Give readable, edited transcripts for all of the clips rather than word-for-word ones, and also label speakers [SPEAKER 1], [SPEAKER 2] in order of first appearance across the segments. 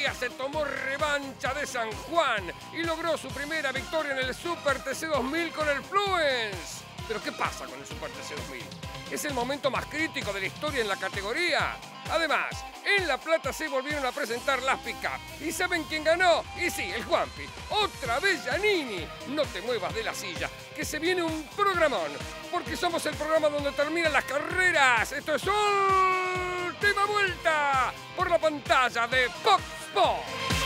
[SPEAKER 1] Matías se tomó revancha de San Juan y logró su primera victoria en el Super TC 2000 con el Fluence. Pero ¿qué pasa con el Super TC 2000? Es el momento más crítico de la historia en la categoría. Además, en La Plata se volvieron a presentar las pick-up. ¿Y saben quién ganó? Y sí, el Juanpi. Otra vez Giannini. No te muevas de la silla, que se viene un programón. Porque somos el programa donde terminan las carreras. Esto es Última Vuelta por la pantalla de Fox Sports.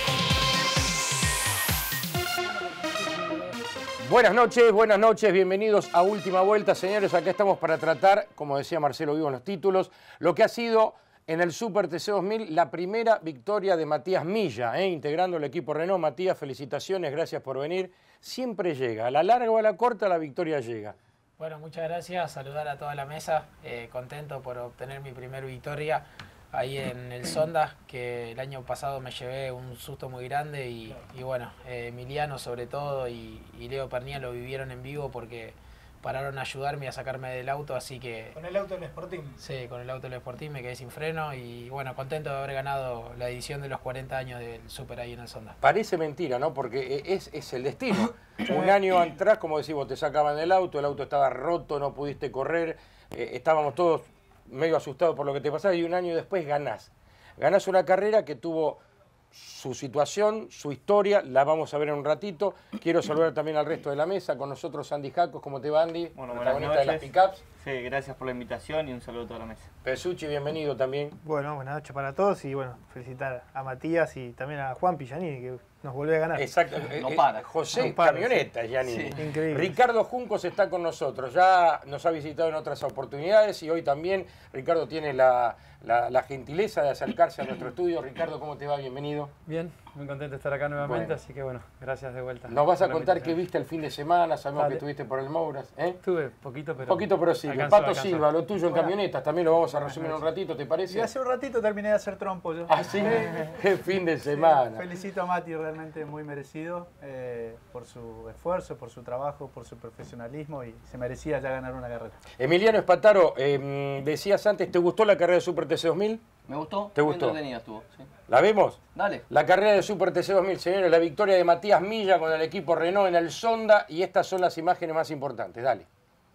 [SPEAKER 2] Buenas noches, bienvenidos a Última Vuelta, señores. Acá estamos para tratar, como decía Marcelo Vivo en los títulos, lo que ha sido en el Super TC 2000 la primera victoria de Matías Milla, integrando el equipo Renault. Matías, felicitaciones, gracias por venir. Siempre llega, a la larga o a la corta, la victoria llega.
[SPEAKER 3] Bueno, muchas gracias, saludar a toda la mesa, contento por obtener mi primera victoria ahí en el Sonda, que el año pasado me llevé un susto muy grande y bueno, Emiliano sobre todo y Leo Pernía lo vivieron en vivo porque pararon a ayudarme a sacarme del auto, así que...
[SPEAKER 4] ¿Con el auto del Sporting?
[SPEAKER 3] Sí, con el auto del Sporting me quedé sin freno y bueno, contento de haber ganado la edición de los 40 años del Super ahí en el Sonda.
[SPEAKER 2] Parece mentira, ¿no? Porque es el destino. Un año atrás, como decís vos, te sacaban del auto, el auto estaba roto, no pudiste correr, estábamos todos medio asustados por lo que te pasaba y un año después ganás. Ganás una carrera que tuvo su situación, su historia, la vamos a ver en un ratito. Quiero saludar también al resto de la mesa. Con nosotros Andy Jacos, ¿cómo te va, Andy?
[SPEAKER 5] Bueno,
[SPEAKER 2] protagonista de las pickups.
[SPEAKER 5] Sí, gracias por la invitación y un saludo a toda la mesa.
[SPEAKER 2] Pesucci, bienvenido también.
[SPEAKER 4] Bueno, buenas noches para todos y bueno, felicitar a Matías y también a Juan Giannini que nos volvió a ganar.
[SPEAKER 2] Exacto.
[SPEAKER 5] No para.
[SPEAKER 2] José,
[SPEAKER 4] no para,
[SPEAKER 2] camioneta, sí. Giannini.
[SPEAKER 4] Sí. Increíble.
[SPEAKER 2] Ricardo Juncos está con nosotros. Ya nos ha visitado en otras oportunidades y hoy también Ricardo tiene la gentileza de acercarse a nuestro estudio. Ricardo, ¿cómo te va? Bienvenido.
[SPEAKER 6] Bien, muy contento de estar acá nuevamente,
[SPEAKER 2] Bueno.
[SPEAKER 6] así que bueno, gracias de vuelta.
[SPEAKER 2] Nos vas a
[SPEAKER 6] por la
[SPEAKER 2] contar qué
[SPEAKER 6] invitación.
[SPEAKER 2] viste el fin de semana, sabemos
[SPEAKER 6] Dale.
[SPEAKER 2] que estuviste por el Mouras.
[SPEAKER 6] Estuve poquito, pero...
[SPEAKER 2] Poquito, pero sí.
[SPEAKER 6] alcanzó,
[SPEAKER 2] Pato
[SPEAKER 6] alcanzó.
[SPEAKER 2] Silva, lo tuyo en
[SPEAKER 4] Buena-
[SPEAKER 2] camionetas, también lo vamos a resumir en un
[SPEAKER 4] noches.
[SPEAKER 2] ratito, ¿te parece?
[SPEAKER 4] Y hace un ratito terminé de hacer trompo yo.
[SPEAKER 2] Ah, sí, qué fin de semana.
[SPEAKER 4] Felicito a Mati, realmente muy merecido por su esfuerzo, por su trabajo, por su profesionalismo y se merecía ya ganar una carrera.
[SPEAKER 2] Emiliano Espataro, decías antes, ¿te gustó la carrera de Super TC 2000?
[SPEAKER 5] ¿Me gustó?
[SPEAKER 2] ¿Te
[SPEAKER 5] Muy
[SPEAKER 2] gustó?
[SPEAKER 5] entretenida estuvo, sí.
[SPEAKER 2] ¿La vemos?
[SPEAKER 5] Dale.
[SPEAKER 2] La carrera de Super TC 2000, señores, la victoria de Matías Milla con el equipo Renault en el Sonda y estas son las imágenes más importantes. Dale.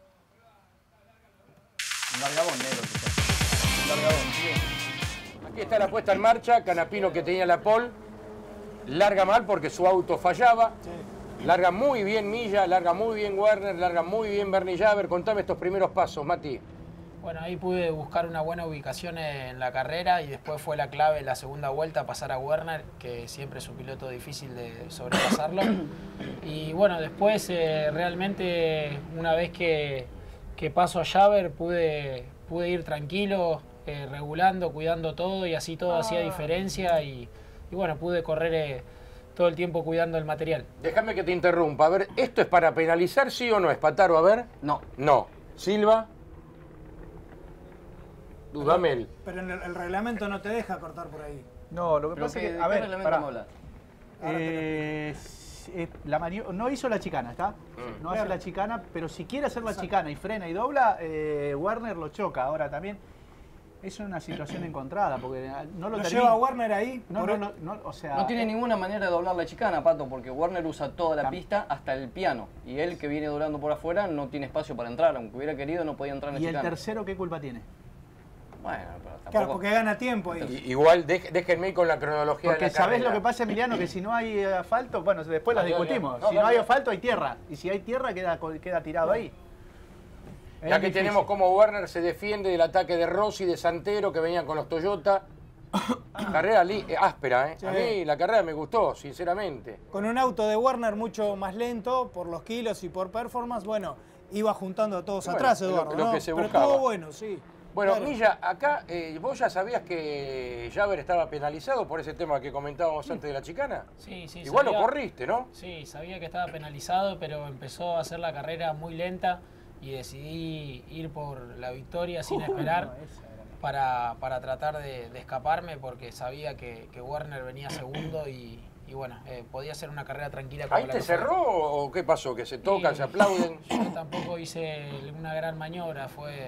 [SPEAKER 5] Un largabón negro. Un largabón, sí.
[SPEAKER 2] Aquí está la puesta en marcha, Canapino que tenía la pole, larga mal porque su auto fallaba, larga muy bien Milla, larga muy bien Werner, larga muy bien Bernie Javer. Contame estos primeros pasos, Mati.
[SPEAKER 3] Bueno, ahí pude buscar una buena ubicación en la carrera y después fue la clave en la segunda vuelta pasar a Werner, que siempre es un piloto difícil de sobrepasarlo. Y bueno, después realmente una vez que paso a Javer pude ir tranquilo, regulando, cuidando todo y así todo hacía diferencia y bueno, pude correr todo el tiempo cuidando el material.
[SPEAKER 2] Déjame que te interrumpa, a ver, ¿esto es para penalizar, sí o no? Espataro, a ver.
[SPEAKER 5] No.
[SPEAKER 2] No. Silva. Dudamel.
[SPEAKER 7] Pero en el reglamento no te deja cortar por ahí.
[SPEAKER 4] No, lo que
[SPEAKER 5] Pero
[SPEAKER 4] pasa
[SPEAKER 5] ¿qué,
[SPEAKER 4] es que,
[SPEAKER 5] ¿de
[SPEAKER 4] a
[SPEAKER 5] qué
[SPEAKER 4] ver,
[SPEAKER 5] reglamento me hablas?
[SPEAKER 4] no hizo la chicana, ¿está? No hace la chicana, pero si quiere hacer la chicana y frena y dobla, Werner lo choca. Ahora también es una situación encontrada, porque no lo
[SPEAKER 7] ¿Lo
[SPEAKER 4] termina.
[SPEAKER 7] lleva Werner ahí?
[SPEAKER 4] O sea,
[SPEAKER 5] No tiene ninguna manera de doblar la chicana, Pato, porque Werner usa toda la pista hasta el piano. Y él, que viene doblando por afuera, no tiene espacio para entrar. Aunque hubiera querido, no podía entrar en la
[SPEAKER 4] ¿Y el
[SPEAKER 5] chicana.
[SPEAKER 4] tercero qué culpa tiene?
[SPEAKER 5] Bueno, pero tampoco...
[SPEAKER 7] Claro, porque gana tiempo ahí.
[SPEAKER 2] Igual, déjenme ir con la cronología
[SPEAKER 4] Porque
[SPEAKER 2] de la
[SPEAKER 4] ¿sabés
[SPEAKER 2] carrera.
[SPEAKER 4] lo que pasa, Emiliano? Que si no hay asfalto, bueno, después lo
[SPEAKER 2] Dale, dale.
[SPEAKER 4] discutimos.
[SPEAKER 2] No,
[SPEAKER 4] Si no
[SPEAKER 2] dale.
[SPEAKER 4] hay asfalto, hay tierra. Y si hay tierra, queda tirado ahí.
[SPEAKER 2] Ya
[SPEAKER 4] Es
[SPEAKER 2] que
[SPEAKER 4] difícil.
[SPEAKER 2] tenemos como Werner se defiende del ataque de Rossi, de Santero, que venían con los Toyota. Carrera áspera, ¿eh?
[SPEAKER 7] Sí.
[SPEAKER 2] A mí la carrera me gustó, sinceramente.
[SPEAKER 7] Con un auto de Werner mucho más lento por los kilos y por performance, bueno, iba juntando a todos
[SPEAKER 2] Bueno,
[SPEAKER 7] atrás,
[SPEAKER 2] lo-
[SPEAKER 7] Eduardo,
[SPEAKER 2] lo
[SPEAKER 7] ¿no?
[SPEAKER 2] que se
[SPEAKER 7] Pero
[SPEAKER 2] buscaba.
[SPEAKER 7] estuvo bueno, sí.
[SPEAKER 2] Bueno,
[SPEAKER 7] Claro.
[SPEAKER 2] Milla, acá vos ya sabías que Javer estaba penalizado por ese tema que comentábamos antes de la chicana.
[SPEAKER 3] Sí, sí.
[SPEAKER 2] Igual lo
[SPEAKER 3] sabía-
[SPEAKER 2] corriste, ¿no?
[SPEAKER 3] Sí, sabía que estaba penalizado, pero empezó a hacer la carrera muy lenta y decidí ir por la victoria sin esperar para tratar de escaparme porque sabía que Werner venía segundo y bueno, podía ser una carrera tranquila como
[SPEAKER 2] ¿Ahí
[SPEAKER 3] la
[SPEAKER 2] te
[SPEAKER 3] que fue.
[SPEAKER 2] cerró o qué pasó? ¿Que se tocan,
[SPEAKER 3] Sí,
[SPEAKER 2] se aplauden?
[SPEAKER 3] Yo tampoco hice una gran maniobra, fue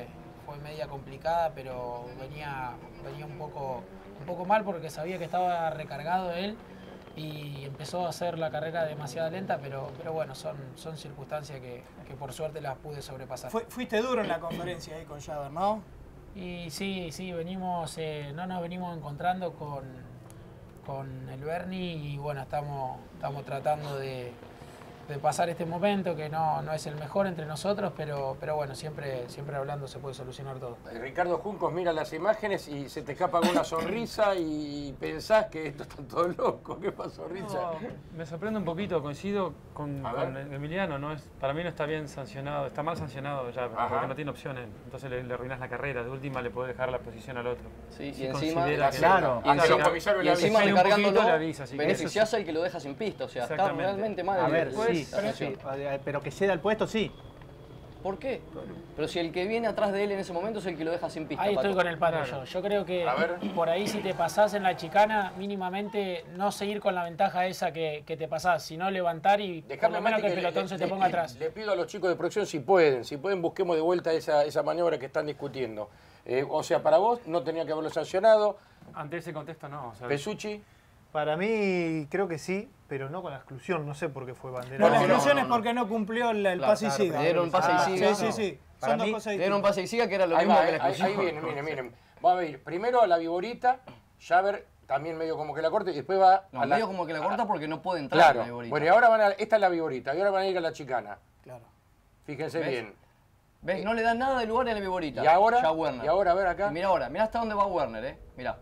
[SPEAKER 3] fue media complicada, pero venía un poco mal porque sabía que estaba recargado él y empezó a hacer la carrera demasiado lenta, pero bueno, son circunstancias que por suerte las pude sobrepasar.
[SPEAKER 7] Fuiste duro en la conferencia ahí con Javer, ¿no?
[SPEAKER 3] Y sí, no nos venimos encontrando con el Bernie y bueno, estamos tratando de pasar este momento que no es el mejor entre nosotros, pero bueno, siempre hablando se puede solucionar todo.
[SPEAKER 2] Ricardo Juncos mira las imágenes y se te escapa alguna sonrisa y pensás que esto está todo loco. ¿Qué pasó, Richard?
[SPEAKER 6] No, me sorprende un poquito, coincido con Emiliano, para mí no está bien sancionado, está mal sancionado ya, porque no tiene opciones, entonces le arruinás la carrera, de última le podés dejar la posición al otro.
[SPEAKER 5] Sí,
[SPEAKER 6] Si
[SPEAKER 5] y encima,
[SPEAKER 2] claro,
[SPEAKER 5] y encima recargándolo,
[SPEAKER 6] le avisa,
[SPEAKER 5] beneficiás al que lo deja sin pista, o sea, está realmente mal.
[SPEAKER 4] A ver,
[SPEAKER 5] sí,
[SPEAKER 4] pero que ceda el puesto, sí.
[SPEAKER 5] ¿Por qué? Pero si el que viene atrás de él en ese momento es el que lo deja sin pista.
[SPEAKER 3] Ahí estoy
[SPEAKER 5] Pato.
[SPEAKER 3] con el Pato yo creo que por ahí si te pasás en la chicana, mínimamente no seguir con la ventaja esa que te pasás, sino levantar y por lo menos que el pelotón se te ponga atrás.
[SPEAKER 2] Le pido a los chicos de producción si pueden busquemos de vuelta esa maniobra que están discutiendo. O sea, para vos no tenía que haberlo sancionado.
[SPEAKER 6] Ante ese contexto no. O sea,
[SPEAKER 2] Pesucci.
[SPEAKER 8] Para mí creo que sí, pero no con la exclusión, no sé por qué fue bandera.
[SPEAKER 7] No, la exclusión es porque no cumplió el pase y siga.
[SPEAKER 5] Le dieron pase y siga.
[SPEAKER 7] Sí.
[SPEAKER 4] Son
[SPEAKER 7] dos
[SPEAKER 4] mí,
[SPEAKER 7] cosas
[SPEAKER 5] Le dieron pase y siga, que era lo
[SPEAKER 2] Ahí
[SPEAKER 5] mismo
[SPEAKER 2] va,
[SPEAKER 5] que la exclusión.
[SPEAKER 2] ahí viene, miren. Vamos a ver, primero a la Viborita, Javer también medio como que la corta y después va
[SPEAKER 5] No,
[SPEAKER 2] a
[SPEAKER 5] medio como que la corta porque no puede entrar
[SPEAKER 2] Claro,
[SPEAKER 5] en la Viborita.
[SPEAKER 2] bueno, y ahora esta es la Viborita, y ahora van a ir a la chicana.
[SPEAKER 7] Claro.
[SPEAKER 2] Fíjense
[SPEAKER 5] ¿Ves?
[SPEAKER 2] bien.
[SPEAKER 5] ¿Ves? No le dan nada de lugar en la Viborita.
[SPEAKER 2] Y ahora,
[SPEAKER 5] ya Werner.
[SPEAKER 2] a ver acá.
[SPEAKER 5] Y mira ahora, mira hasta dónde va Werner, Mirá.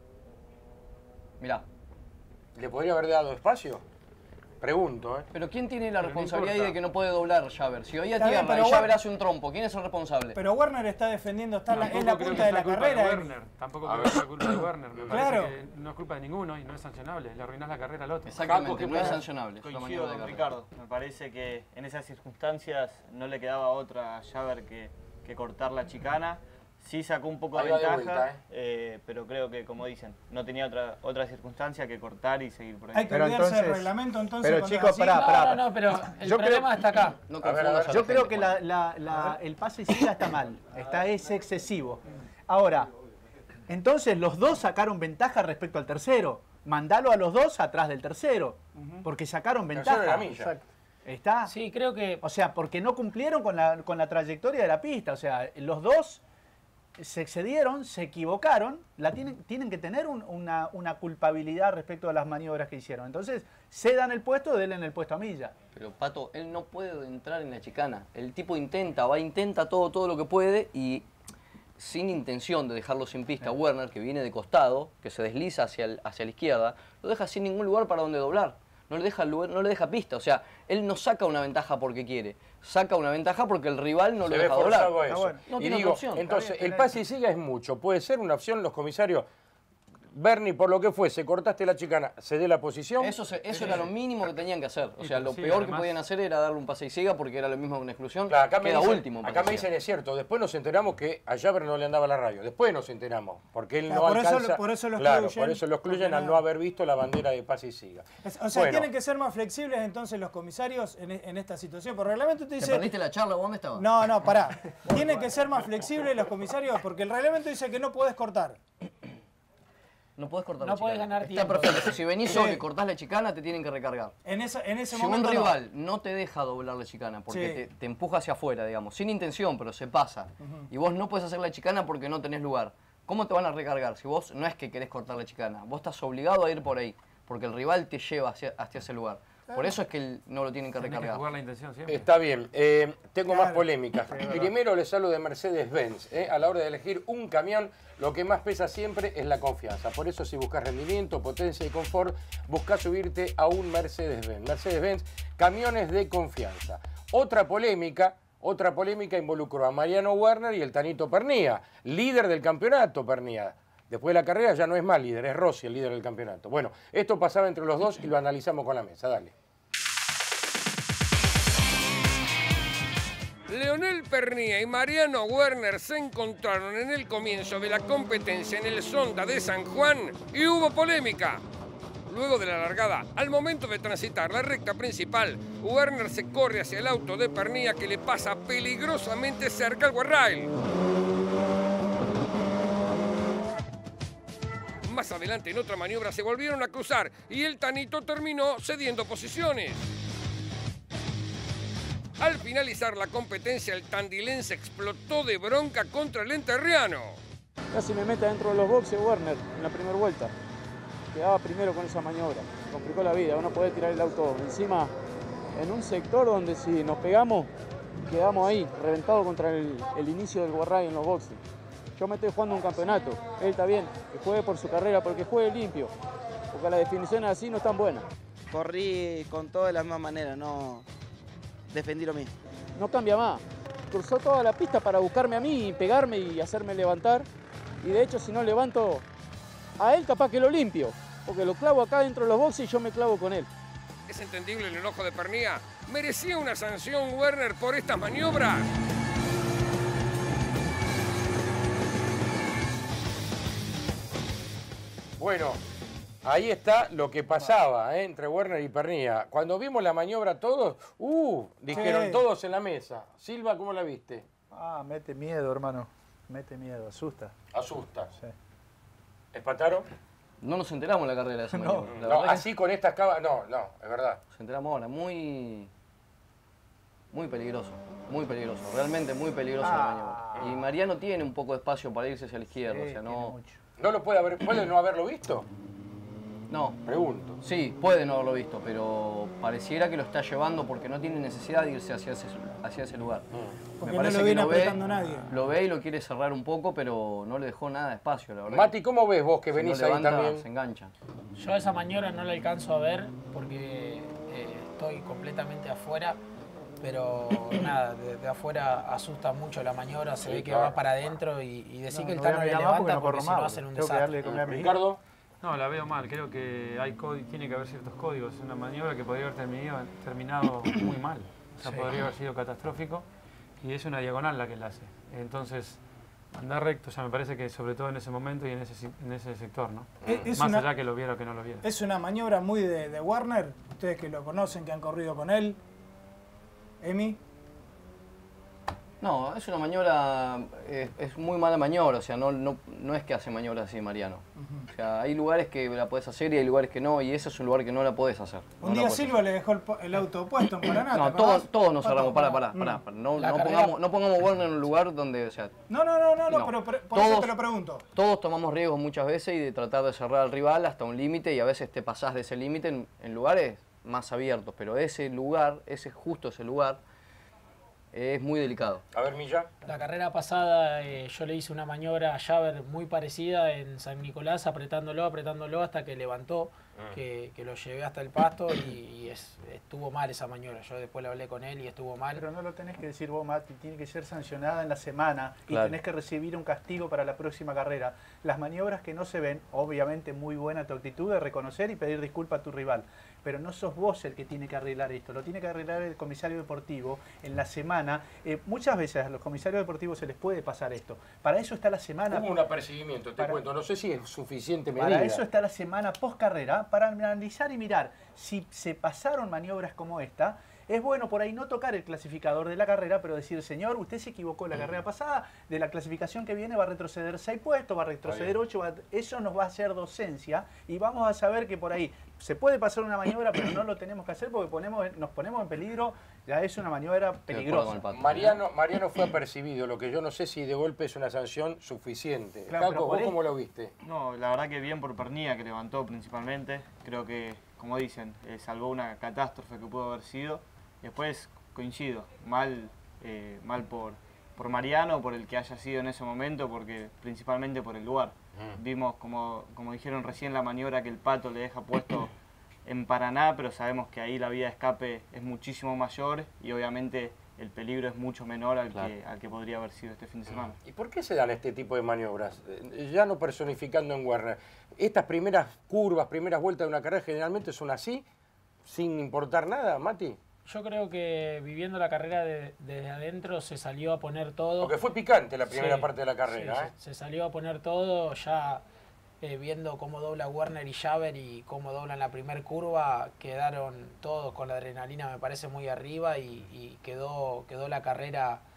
[SPEAKER 2] ¿Le podría haber dado espacio? Pregunto,
[SPEAKER 5] Pero ¿quién tiene la
[SPEAKER 6] Pero no
[SPEAKER 5] responsabilidad ahí
[SPEAKER 6] importa.
[SPEAKER 5] de que no puede doblar Javer? Si hoy a
[SPEAKER 7] Está bien,
[SPEAKER 5] tierra
[SPEAKER 7] pero
[SPEAKER 5] y Javer hace un trompo, ¿quién es el responsable?
[SPEAKER 7] Pero Werner está defendiendo, es la
[SPEAKER 6] creo
[SPEAKER 7] punta
[SPEAKER 6] que
[SPEAKER 7] de
[SPEAKER 6] sea
[SPEAKER 7] la
[SPEAKER 6] culpa
[SPEAKER 7] carrera.
[SPEAKER 6] Werner. Tampoco creo que sea culpa de Werner. Me
[SPEAKER 7] Claro.
[SPEAKER 6] parece que no es culpa de ninguno y no es sancionable. Le arruinás la carrera al otro.
[SPEAKER 5] Exactamente, no es sancionable. es la
[SPEAKER 9] Coincido
[SPEAKER 5] maniobra de
[SPEAKER 9] con
[SPEAKER 5] carrera.
[SPEAKER 9] Ricardo. Me parece que en esas circunstancias no le quedaba otra a Javer que cortar la chicana. Sí sacó un poco de
[SPEAKER 2] Ahí va de
[SPEAKER 9] ventaja,
[SPEAKER 2] vuelta,
[SPEAKER 9] pero creo que, como dicen, no tenía otra circunstancia que cortar y seguir por ahí.
[SPEAKER 7] Hay que
[SPEAKER 4] Pero
[SPEAKER 7] olvidarse del
[SPEAKER 4] entonces-
[SPEAKER 7] reglamento entonces.
[SPEAKER 4] pero
[SPEAKER 7] cuando
[SPEAKER 4] chicos,
[SPEAKER 7] es así.
[SPEAKER 4] pará.
[SPEAKER 3] No, pero el
[SPEAKER 4] Yo
[SPEAKER 3] problema está acá.
[SPEAKER 5] No
[SPEAKER 2] A ver,
[SPEAKER 5] confundas a la
[SPEAKER 4] Yo creo
[SPEAKER 5] gente,
[SPEAKER 4] que
[SPEAKER 5] Juan.
[SPEAKER 4] el pase y siga está mal, es excesivo. Ahora, entonces los dos sacaron ventaja respecto al tercero. Mandalo a los dos atrás del tercero, porque sacaron
[SPEAKER 2] Tercero de la
[SPEAKER 4] ventaja.
[SPEAKER 2] milla.
[SPEAKER 4] ¿Está?
[SPEAKER 3] Sí, creo que
[SPEAKER 4] O sea, porque no cumplieron con la trayectoria de la pista. O sea, los dos se excedieron, se equivocaron, tienen que tener una culpabilidad respecto a las maniobras que hicieron. Entonces, cedan el puesto, denle el puesto a Milla.
[SPEAKER 5] Pero Pato, él no puede entrar en la chicana. El tipo intenta todo lo que puede y sin intención de dejarlo sin pista. Werner, que viene de costado, que se desliza hacia la izquierda, lo deja sin ningún lugar para donde doblar. No le deja lugar, no le deja pista. O sea, él no saca una ventaja porque quiere. Saca una ventaja porque el rival no
[SPEAKER 2] Se
[SPEAKER 5] lo
[SPEAKER 2] ve
[SPEAKER 5] deja doblar.
[SPEAKER 2] forzado a eso.
[SPEAKER 4] bueno.
[SPEAKER 5] No
[SPEAKER 2] Y
[SPEAKER 5] tiene
[SPEAKER 2] digo,
[SPEAKER 5] otra opción.
[SPEAKER 2] entonces, el pase y siga es mucho. Puede ser una opción, los comisarios. Bernie, por lo que fuese, cortaste la chicana, cedé la posición.
[SPEAKER 5] Eso era lo mínimo que tenían que hacer. O sea, lo
[SPEAKER 6] Sí,
[SPEAKER 5] peor que
[SPEAKER 6] además-
[SPEAKER 5] podían hacer era darle un pase y siga porque era lo mismo que una exclusión.
[SPEAKER 2] Claro, acá me
[SPEAKER 5] Queda
[SPEAKER 2] dicen,
[SPEAKER 5] último.
[SPEAKER 2] acá me
[SPEAKER 5] parecía.
[SPEAKER 2] dicen es cierto, después nos enteramos que a Javer no le andaba la radio. Después nos enteramos, porque él
[SPEAKER 7] Claro,
[SPEAKER 2] no
[SPEAKER 7] por eso
[SPEAKER 2] alcanza.
[SPEAKER 7] por eso lo
[SPEAKER 2] claro,
[SPEAKER 7] excluyen,
[SPEAKER 2] por eso lo excluyen
[SPEAKER 7] porque
[SPEAKER 2] al no haber visto la bandera de pase y siga.
[SPEAKER 7] O sea,
[SPEAKER 2] Bueno.
[SPEAKER 7] tienen que ser más flexibles entonces los comisarios en esta situación. Por reglamento te
[SPEAKER 5] ¿Te
[SPEAKER 7] dice...
[SPEAKER 5] perdiste la charla? ¿Dónde estabas?
[SPEAKER 7] No, pará. Tienen que ser más flexibles los comisarios porque el reglamento dice que no podés cortar.
[SPEAKER 5] No podés cortar
[SPEAKER 3] No
[SPEAKER 5] la
[SPEAKER 3] podés
[SPEAKER 5] chicana.
[SPEAKER 3] ganar
[SPEAKER 5] Está
[SPEAKER 3] tiempo.
[SPEAKER 5] perfecto. Si venís
[SPEAKER 7] Sí.
[SPEAKER 5] solo y cortás la chicana, te tienen que recargar.
[SPEAKER 7] En ese
[SPEAKER 5] Si
[SPEAKER 7] momento
[SPEAKER 5] un
[SPEAKER 7] no.
[SPEAKER 5] rival no te deja doblar la chicana porque
[SPEAKER 7] Sí.
[SPEAKER 5] te empuja hacia afuera, digamos, sin intención, pero se pasa, y vos no puedes hacer la chicana porque no tenés lugar, ¿cómo te van a recargar? Si vos no es que querés cortar la chicana, vos estás obligado a ir por ahí, porque el rival te lleva hacia ese lugar. Por eso es que no lo tienen que
[SPEAKER 6] Tenés que
[SPEAKER 5] recargar.
[SPEAKER 6] jugar la intención siempre.
[SPEAKER 2] Está bien, tengo más
[SPEAKER 7] Claro.
[SPEAKER 2] polémicas. Primero les hablo de Mercedes-Benz. A la hora de elegir un camión, lo que más pesa siempre es la confianza. Por eso si buscas rendimiento, potencia y confort, buscas subirte a un Mercedes-Benz. Mercedes-Benz, camiones de confianza. Otra polémica involucró a Mariano Werner y el Tanito Pernía, líder del campeonato Pernía. Después de la carrera ya no es más líder, es Rossi el líder del campeonato. Bueno, esto pasaba entre los dos y lo analizamos con la mesa. Dale.
[SPEAKER 1] Leonel Pernía y Mariano Werner se encontraron en el comienzo de la competencia en el Sonda de San Juan y hubo polémica. Luego de la largada, al momento de transitar la recta principal, Werner se corre hacia el auto de Pernía que le pasa peligrosamente cerca al guardrail. Más adelante en otra maniobra se volvieron a cruzar y el Tanito terminó cediendo posiciones. Al finalizar la competencia, el tandilense explotó de bronca contra el enterriano.
[SPEAKER 10] Casi me mete dentro de los boxes Werner en la primera vuelta. Quedaba primero con esa maniobra. Complicó la vida, uno puede tirar el auto encima en un sector donde si nos pegamos, quedamos ahí, reventados contra el inicio del Guarray en los boxes. Yo me estoy jugando un campeonato, él está bien, que juegue por su carrera, porque juegue limpio, porque las definiciones así no están buenas.
[SPEAKER 11] Corrí con todo de la misma manera, no defendí lo mismo.
[SPEAKER 10] No cambia más, cruzó toda la pista para buscarme a mí y pegarme y hacerme levantar, y de hecho si no levanto a él capaz que lo limpio, porque lo clavo acá dentro de los boxes y yo me clavo con él.
[SPEAKER 1] Es entendible el enojo de Pernía. ¿Merecía una sanción Werner por estas maniobras?
[SPEAKER 2] Bueno, ahí está lo que pasaba entre Werner y Pernía. Cuando vimos la maniobra todos, dijeron
[SPEAKER 4] Sí.
[SPEAKER 2] todos en la mesa. Silva, ¿cómo la viste?
[SPEAKER 4] Mete miedo, hermano. Mete miedo, asusta.
[SPEAKER 2] Asusta.
[SPEAKER 4] Sí.
[SPEAKER 2] ¿Espataron?
[SPEAKER 5] No nos enteramos en la carrera de esa maniobra. La
[SPEAKER 2] No,
[SPEAKER 5] verdad que
[SPEAKER 2] así con estas cabas, no, es verdad.
[SPEAKER 5] nos enteramos ahora. Muy peligroso. Muy peligroso. Realmente muy peligroso la maniobra. Y Mariano tiene un poco de espacio para irse hacia la izquierda.
[SPEAKER 4] Sí,
[SPEAKER 5] o sea,
[SPEAKER 4] tiene
[SPEAKER 5] no.
[SPEAKER 4] mucho.
[SPEAKER 2] ¿No lo puede no haberlo visto?
[SPEAKER 5] No.
[SPEAKER 2] Pregunto.
[SPEAKER 5] Sí, puede no haberlo visto, pero pareciera que lo está llevando porque no tiene necesidad de irse hacia ese lugar.
[SPEAKER 7] Porque no lo viene apretando nadie.
[SPEAKER 5] Lo ve y lo quiere cerrar un poco, pero no le dejó nada de espacio, la verdad.
[SPEAKER 2] Mati, ¿cómo ves vos que
[SPEAKER 5] Si
[SPEAKER 2] venís
[SPEAKER 5] no
[SPEAKER 2] ahí
[SPEAKER 5] levanta,
[SPEAKER 2] también?
[SPEAKER 5] se engancha.
[SPEAKER 3] Yo esa maniobra no la alcanzo a ver porque estoy completamente afuera, pero nada, de afuera asusta mucho la maniobra, se ve que va para adentro y decir que el Tano le levanta porque si no hacen un desastre.
[SPEAKER 2] Ricardo.
[SPEAKER 6] No, la veo mal. Creo que tiene que haber ciertos códigos. Es una maniobra que podría haber terminado muy mal. O sea, podría haber sido catastrófico. Y es una diagonal la que él hace. Entonces, andar recto, me parece que sobre todo en ese momento y en ese sector, ¿no? Más allá que lo viera o que no lo viera.
[SPEAKER 7] Es una maniobra muy de Werner. Ustedes que lo conocen, que han corrido con él. Emi.
[SPEAKER 5] No, es una maniobra, es muy mala maniobra, o sea, no es que hace maniobras así Mariano. O sea, hay lugares que la podés hacer y hay lugares que no, y ese es un lugar que no la podés hacer.
[SPEAKER 7] Un día Silva le dejó el auto puesto en Paraná.
[SPEAKER 5] No, todos nos cerramos, pará. No pongamos Werner en un lugar donde, o sea...
[SPEAKER 7] No, pero por eso te lo pregunto.
[SPEAKER 5] Todos tomamos riesgos muchas veces y de tratar de cerrar al rival hasta un límite y a veces te pasás de ese límite en lugares más abiertos, pero ese lugar, justo ese lugar, es muy delicado.
[SPEAKER 2] A ver, Milla.
[SPEAKER 3] La carrera pasada yo le hice una maniobra a Javer muy parecida en San Nicolás, apretándolo hasta que levantó, que lo llevé hasta el pasto y estuvo mal esa maniobra. Yo después le hablé con él y estuvo mal.
[SPEAKER 4] Pero no lo tenés que decir vos, Mati, tiene que ser sancionada en la semana
[SPEAKER 5] Claro.
[SPEAKER 4] y tenés que recibir un castigo para la próxima carrera. Las maniobras que no se ven, obviamente muy buena tu actitud de reconocer y pedir disculpas a tu rival, pero no sos vos el que tiene que arreglar esto, lo tiene que arreglar el comisario deportivo en la semana. Muchas veces a los comisarios deportivos se les puede pasar esto. Para eso está la semana.
[SPEAKER 2] Hubo un apercibimiento, te cuento, no sé si es suficiente medida.
[SPEAKER 4] Para eso está la semana post carrera, para analizar y mirar si se pasaron maniobras como esta. Es bueno por ahí no tocar el clasificador de la carrera, pero decir, señor, usted se equivocó en la carrera pasada, de la clasificación que viene va a retroceder 6 puestos, va a retroceder 8, eso nos va a hacer docencia y vamos a saber que por ahí se puede pasar una maniobra, pero no lo tenemos que hacer porque nos ponemos en peligro, ya es una maniobra peligrosa.
[SPEAKER 2] Mariano fue apercibido, lo que yo no sé si de golpe es una sanción suficiente.
[SPEAKER 4] Claro,
[SPEAKER 2] Caco, ¿vos cómo lo viste?
[SPEAKER 9] No, la verdad que bien por Pernía, que levantó principalmente. Creo que, como dicen, salvó una catástrofe que pudo haber sido. Después coincido, mal por Mariano, por el que haya sido en ese momento, porque principalmente por el lugar. Vimos, como dijeron recién, la maniobra que el Pato le deja puesto en Paraná, pero sabemos que ahí la vía de escape es muchísimo mayor y obviamente el peligro es mucho menor al que podría haber sido este fin de semana.
[SPEAKER 2] ¿Y por qué se dan este tipo de maniobras? Ya no personificando en Werner. Estas primeras curvas, primeras vueltas de una carrera generalmente son así, sin importar nada, Mati.
[SPEAKER 3] Yo creo que viviendo la carrera desde adentro se salió a poner todo.
[SPEAKER 2] Porque fue picante la primera parte de la carrera.
[SPEAKER 3] Sí, se salió a poner todo, ya viendo cómo dobla Werner y Javer y cómo doblan la primer curva, quedaron todos con la adrenalina, me parece, muy arriba y quedó la carrera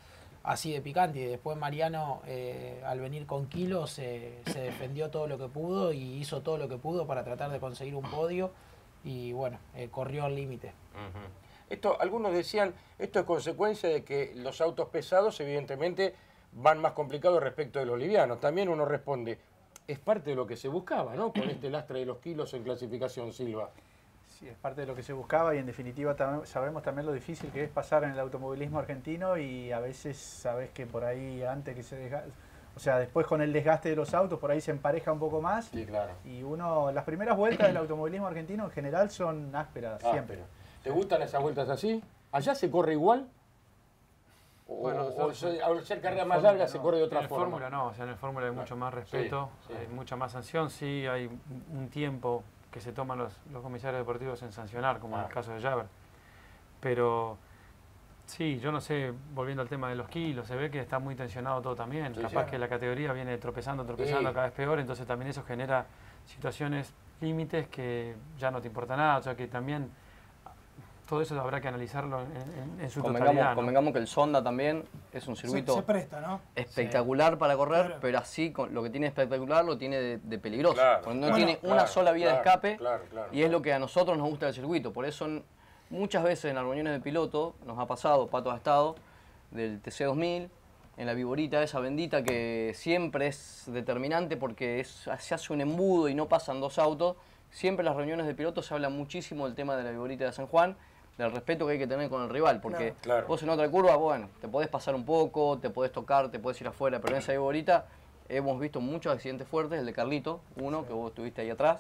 [SPEAKER 3] así de picante. Y después Mariano, al venir con kilos, se defendió todo lo que pudo y hizo todo lo que pudo para tratar de conseguir un podio. Y bueno, corrió al límite.
[SPEAKER 2] Esto, algunos decían, esto es consecuencia de que los autos pesados evidentemente van más complicados respecto de los livianos. También uno responde, es parte de lo que se buscaba, ¿no? Con este lastre de los kilos en clasificación, Silva.
[SPEAKER 4] Sí, es parte de lo que se buscaba y en definitiva sabemos también lo difícil que es pasar en el automovilismo argentino y a veces sabes que por ahí antes que se desgaste, o sea, después con el desgaste de los autos por ahí se empareja un poco más.
[SPEAKER 2] Sí, claro.
[SPEAKER 4] Y las primeras vueltas del automovilismo argentino en general son ásperas, siempre.
[SPEAKER 2] ¿Te gustan esas vueltas así? ¿Allá se corre igual?
[SPEAKER 6] Bueno,
[SPEAKER 2] al ser carreras más largas se corre de otra forma.
[SPEAKER 6] En el Fórmula no, o sea, en el Fórmula hay mucho más respeto, hay mucha más sanción, sí hay un tiempo que se toman los comisarios deportivos en sancionar, como en el caso de Javer. Pero sí, yo no sé, volviendo al tema de los kilos, se ve que está muy tensionado todo también. Capaz que la categoría viene tropezando cada vez peor, entonces también eso genera situaciones límites que ya no te importa nada, o sea que también todo eso habrá que analizarlo en su totalidad, ¿no?
[SPEAKER 5] Convengamos que el Sonda también es un circuito
[SPEAKER 7] se presta, ¿no?
[SPEAKER 5] espectacular para correr, pero así lo que tiene espectacular lo tiene de peligroso.
[SPEAKER 2] Claro,
[SPEAKER 5] no tiene una sola vía de escape y es
[SPEAKER 2] claro.
[SPEAKER 5] lo que a nosotros nos gusta del circuito. Por eso muchas veces en las reuniones de piloto nos ha pasado, Pato ha estado, del TC2000, en la Viborita esa bendita que siempre es determinante porque se hace un embudo y no pasan dos autos. Siempre en las reuniones de piloto se habla muchísimo del tema de la Viborita de San Juan, del respeto que hay que tener con el rival, porque vos en otra curva, bueno, te podés pasar un poco, te podés tocar, te podés ir afuera, pero en esa Viborita hemos visto muchos accidentes fuertes, el de Carlito, que vos estuviste ahí atrás,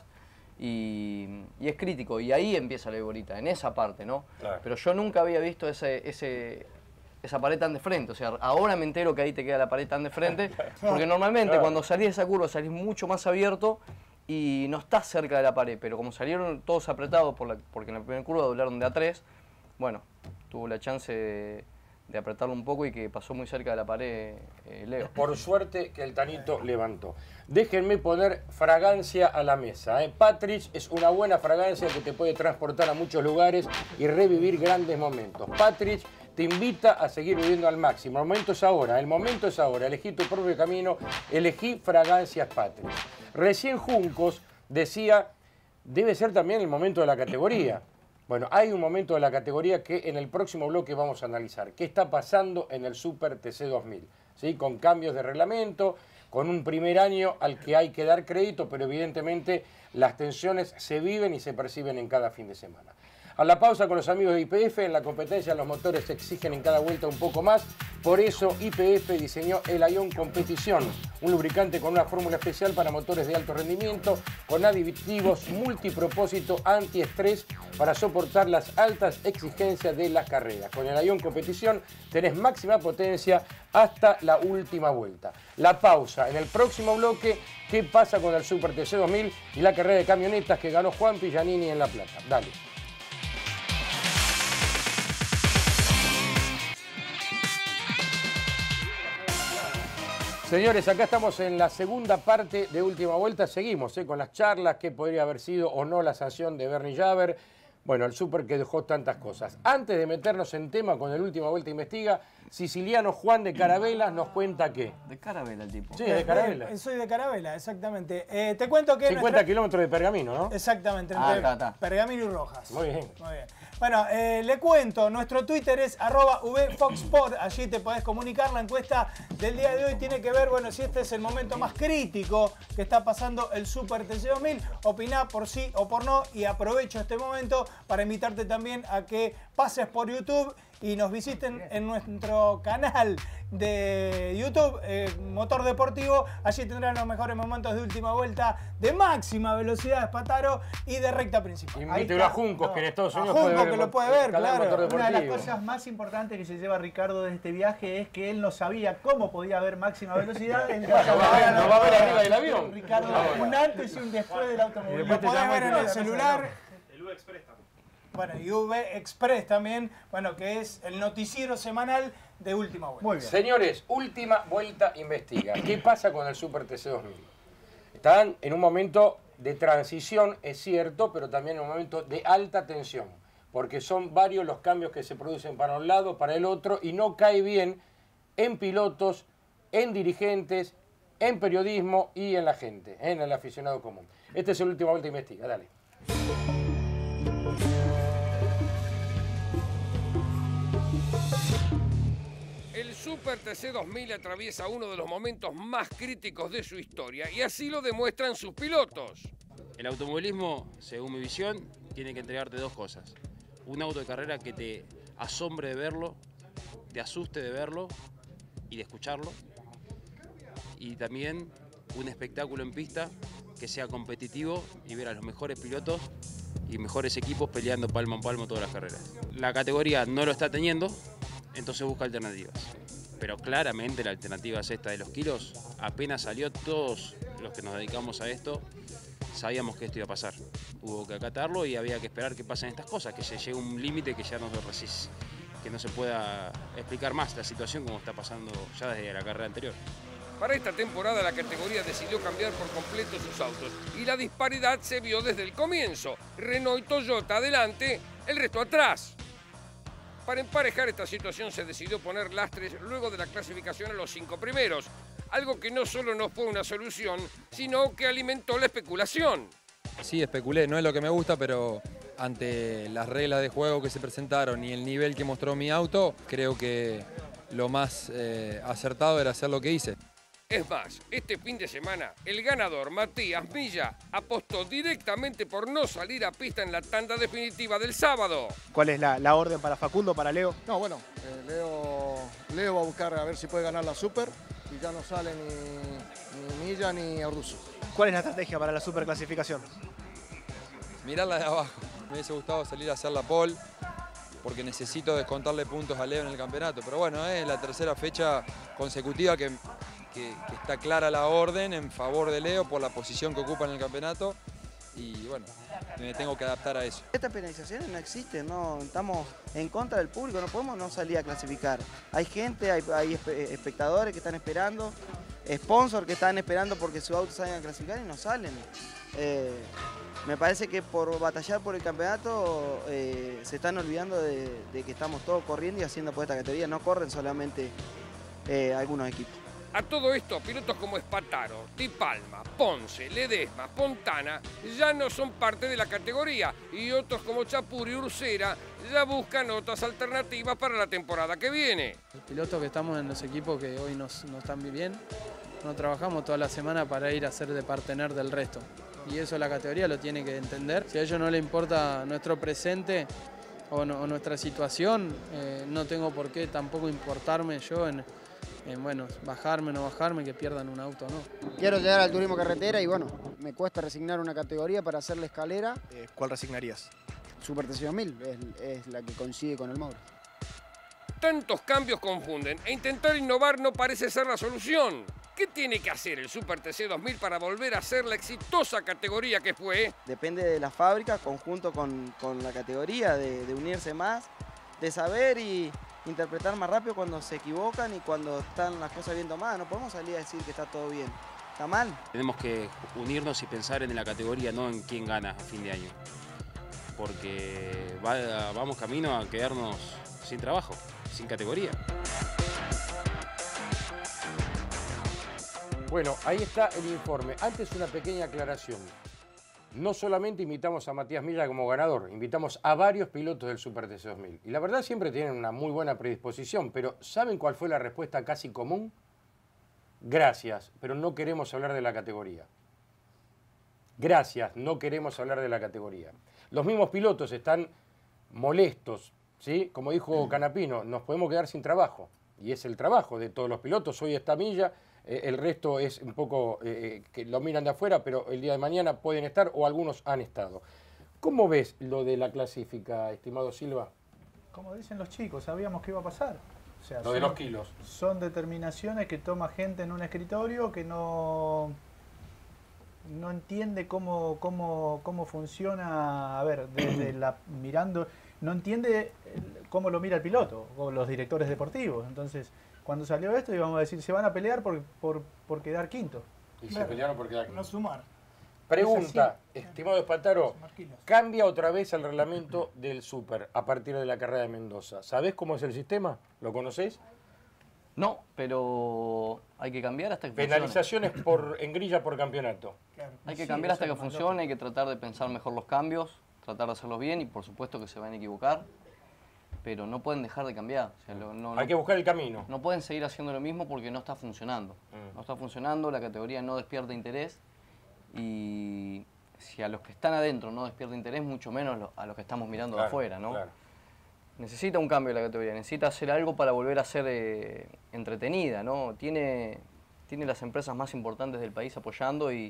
[SPEAKER 5] y es crítico, y ahí empieza la Viborita, en esa parte, ¿no?
[SPEAKER 2] Claro.
[SPEAKER 5] Pero yo nunca había visto esa pared tan de frente, o sea, ahora me entero que ahí te queda la pared tan de frente, porque normalmente cuando salís de esa curva salís mucho más abierto, y no estás cerca de la pared, pero como salieron todos apretados porque en la primera curva doblaron de A3, bueno, tuvo la chance de apretarlo un poco y que pasó muy cerca de la pared Leo.
[SPEAKER 2] Por suerte que el Tanito levantó. Déjenme poner fragancia a la mesa. Patrich es una buena fragancia que te puede transportar a muchos lugares y revivir grandes momentos. Patrich te invita a seguir viviendo al máximo. El momento es ahora, elegí tu propio camino, elegí fragancias Patrich. Recién Juncos decía, debe ser también el momento de la categoría. Bueno, hay un momento de la categoría que en el próximo bloque vamos a analizar. ¿Qué está pasando en el Super TC2000? ¿Sí? Con cambios de reglamento, con un primer año al que hay que dar crédito, pero evidentemente las tensiones se viven y se perciben en cada fin de semana. A la pausa con los amigos de YPF, en la competencia los motores exigen en cada vuelta un poco más, por eso YPF diseñó el Ion Competición, un lubricante con una fórmula especial para motores de alto rendimiento, con aditivos multipropósito antiestrés para soportar las altas exigencias de las carreras. Con el Ion Competición tenés máxima potencia hasta la última vuelta. La pausa, en el próximo bloque, ¿qué pasa con el Super TC2000 y la carrera de camionetas que ganó Juan Pillanini en La Plata? Dale. Señores, acá estamos en la segunda parte de Última Vuelta. Seguimos con las charlas, qué podría haber sido o no la sanción de Bernie Javer. Bueno, el Super que dejó tantas cosas. Antes de meternos en tema con el Última Vuelta Investiga, Siciliano Juan de Carabela nos cuenta qué.
[SPEAKER 5] De Carabela el tipo.
[SPEAKER 2] Sí, de Carabela.
[SPEAKER 7] Soy de Carabela, exactamente. Te cuento que...
[SPEAKER 2] 50 kilómetros de Pergamino, ¿no?
[SPEAKER 7] Exactamente, entre Pergamino y Rojas.
[SPEAKER 2] Muy bien.
[SPEAKER 7] Muy bien. Bueno, le cuento, nuestro Twitter es @vfoxpod, allí te podés comunicar. La encuesta del día de hoy tiene que ver, bueno, si este es el momento más crítico que está pasando el Super TC2000, opiná por sí o por no, y aprovecho este momento para invitarte también a que pases por YouTube y nos visiten en nuestro canal de YouTube, Motor Deportivo. Allí tendrán los mejores momentos de Última Vuelta, de máxima velocidad de Espataro y de recta principal.
[SPEAKER 2] Invítelo a Juncos, que en Estados Unidos
[SPEAKER 7] puede ver, que lo puede ver, claro.
[SPEAKER 4] Una de las cosas más importantes que se lleva Ricardo de este viaje es que él no sabía cómo podía haber máxima velocidad.
[SPEAKER 2] No va a ver arriba del avión.
[SPEAKER 4] Ricardo, un antes y un después del automóvil.
[SPEAKER 7] Lo podés ver en el celular.
[SPEAKER 12] El U-Express también.
[SPEAKER 7] Bueno, y V-Express también, bueno, que es el noticiero semanal de Última Vuelta.
[SPEAKER 2] Muy bien. Señores, Última Vuelta Investiga. ¿Qué pasa con el Super TC2000? Están en un momento de transición, es cierto, pero también en un momento de alta tensión, porque son varios los cambios que se producen para un lado, para el otro, y no cae bien en pilotos, en dirigentes, en periodismo y en la gente, en el aficionado común. Este es el Última Vuelta Investiga, dale.
[SPEAKER 1] El Super TC 2000 atraviesa uno de los momentos más críticos de su historia y así lo demuestran sus pilotos.
[SPEAKER 12] El automovilismo, según mi visión, tiene que entregarte dos cosas. Un auto de carrera que te asombre de verlo, te asuste de verlo y de escucharlo. Y también un espectáculo en pista que sea competitivo y ver a los mejores pilotos y mejores equipos peleando palmo a palmo todas las carreras. La categoría no lo está teniendo, entonces busca alternativas. Pero claramente la alternativa es esta de los kilos. Apenas salió, todos los que nos dedicamos a esto sabíamos que esto iba a pasar. Hubo que acatarlo y había que esperar que pasen estas cosas, que se llegue a un límite que ya no se resiste, que no se pueda explicar más la situación como está pasando ya desde la carrera anterior.
[SPEAKER 1] Para esta temporada la categoría decidió cambiar por completo sus autos y la disparidad se vio desde el comienzo. Renault y Toyota adelante, el resto atrás. Para emparejar esta situación se decidió poner lastres luego de la clasificación a los 5 primeros, algo que no solo no fue una solución, sino que alimentó la especulación.
[SPEAKER 13] Sí, especulé, no es lo que me gusta, pero ante las reglas de juego que se presentaron y el nivel que mostró mi auto, creo que lo más acertado era hacer lo que hice.
[SPEAKER 1] Es más, este fin de semana, el ganador Matías Milla apostó directamente por no salir a pista en la tanda definitiva del sábado.
[SPEAKER 14] ¿Cuál es la orden para Facundo, para Leo?
[SPEAKER 15] No, bueno, Leo va a buscar a ver si puede ganar la Super y ya no sale ni Milla ni Russo.
[SPEAKER 14] ¿Cuál es la estrategia para la Super clasificación?
[SPEAKER 13] Mirarla de abajo. Me hubiese gustado salir a hacer la pole porque necesito descontarle puntos a Leo en el campeonato. Pero bueno, es la tercera fecha consecutiva que está clara la orden en favor de Leo por la posición que ocupa en el campeonato y bueno, me tengo que adaptar a eso.
[SPEAKER 11] Estas penalizaciones no existen, no estamos en contra del público, no podemos no salir a clasificar. Hay gente, hay espectadores que están esperando, sponsors que están esperando porque su auto salga a clasificar y no salen. Me parece que por batallar por el campeonato se están olvidando de que estamos todos corriendo y haciendo por esta categoría, no corren solamente algunos equipos.
[SPEAKER 1] A todo esto, pilotos como Espartaro, Di Palma, Ponce, Ledesma, Fontana ya no son parte de la categoría y otros como Chapur y Ursera ya buscan otras alternativas para la temporada que viene.
[SPEAKER 3] Los pilotos que estamos en los equipos que hoy no están bien, no trabajamos toda la semana para ir a ser de partener del resto. Y eso la categoría lo tiene que entender. Si a ellos no les importa nuestro presente o nuestra situación, no tengo por qué tampoco importarme yo en bueno, bajarme o no bajarme, que pierdan un auto o no.
[SPEAKER 16] Quiero llegar al turismo carretera y bueno, me cuesta resignar una categoría para hacer la escalera.
[SPEAKER 14] ¿Cuál resignarías?
[SPEAKER 16] Super TC 2000 es la que coincide con el Mauro.
[SPEAKER 1] Tantos cambios confunden e intentar innovar no parece ser la solución. ¿Qué tiene que hacer el Super TC 2000 para volver a ser la exitosa categoría que fue?
[SPEAKER 11] Depende de la fábrica, conjunto con la categoría, de unirse más, de saber y interpretar más rápido cuando se equivocan y cuando están las cosas bien tomadas. No podemos salir a decir que está todo bien. ¿Está mal?
[SPEAKER 12] Tenemos que unirnos y pensar en la categoría, no en quién gana a fin de año. Porque vamos camino a quedarnos sin trabajo, sin categoría.
[SPEAKER 2] Bueno, ahí está el informe. Antes una pequeña aclaración. No solamente invitamos a Matías Milla como ganador, invitamos a varios pilotos del Super TC 2000. Y la verdad siempre tienen una muy buena predisposición, pero ¿saben cuál fue la respuesta casi común? Gracias, pero no queremos hablar de la categoría. Gracias, no queremos hablar de la categoría. Los mismos pilotos están molestos, ¿sí? Como dijo Canapino, nos podemos quedar sin trabajo. Y es el trabajo de todos los pilotos. Hoy está Milla. El resto es un poco que lo miran de afuera, pero el día de mañana pueden estar o algunos han estado. ¿Cómo ves lo de la clasifica, estimado Silva?
[SPEAKER 4] Como dicen los chicos, sabíamos que iba a pasar. O sea,
[SPEAKER 2] lo de los kilos.
[SPEAKER 4] Son determinaciones que toma gente en un escritorio que no entiende cómo funciona, a ver, desde mirando, no entiende cómo lo mira el piloto o los directores deportivos. Entonces, cuando salió esto íbamos a decir, se van a pelear por quedar quinto.
[SPEAKER 2] Y se pelearon por quedar quinto.
[SPEAKER 7] No sumar.
[SPEAKER 2] Pregunta, estimado Espartaro, ¿cambia otra vez el reglamento del Super a partir de la carrera de Mendoza? ¿Sabés cómo es el sistema? ¿Lo conocés?
[SPEAKER 5] No, pero hay que cambiar hasta que funcione.
[SPEAKER 2] Penalizaciones en grilla por campeonato.
[SPEAKER 5] Hay que cambiar hasta que funcione, hay que tratar de pensar mejor los cambios, tratar de hacerlos bien y por supuesto que se van a equivocar, pero no pueden dejar de cambiar. O sea,
[SPEAKER 2] hay que buscar el camino.
[SPEAKER 5] No pueden seguir haciendo lo mismo porque no está funcionando. No está funcionando, la categoría no despierta interés y si a los que están adentro no despierta interés, mucho menos a los que estamos mirando de afuera, ¿no? Claro. Necesita un cambio de la categoría, necesita hacer algo para volver a ser entretenida, ¿no? Tiene las empresas más importantes del país apoyando y